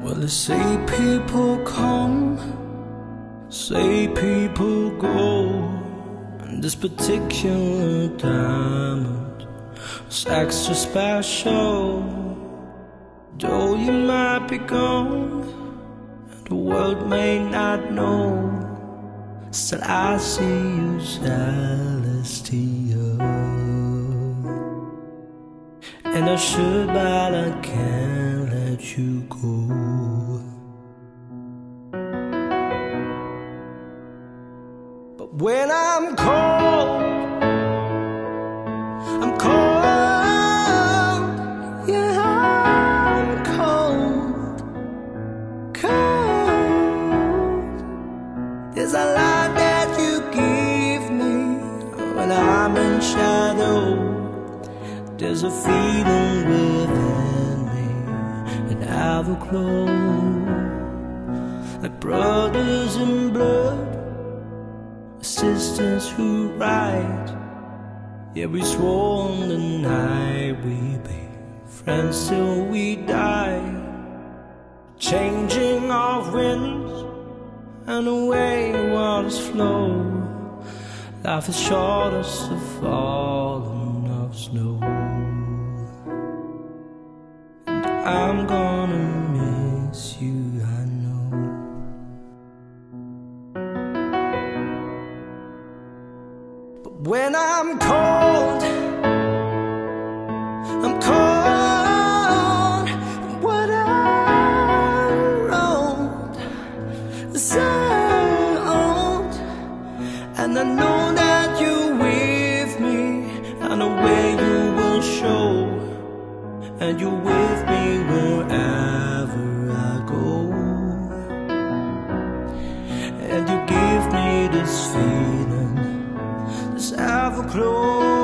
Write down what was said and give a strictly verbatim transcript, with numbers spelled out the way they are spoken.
Well, they say people come, say people go, and this particular diamond was extra special. Though you might be gone, and the world may not know, still I see you, Celestia. And I should, but I can't let you go. But when I'm cold, I'm cold, yeah, I'm cold, cold. There's a lot that you give me when I'm in shadow. There's a feeling within me in Everglow, like brothers in blood, sisters who ride. Yeah, we swore on the night we'd be friends till we die, changing of winds and the way waters flow. Life is short as the falling of snow, and I'm gonna miss you, I know. But when I'm cold, I'm cold, and what I wrote is old, and I know that you're with me, and the way you will show, and you're with me wherever I go, and you give me this feeling, this Everglow.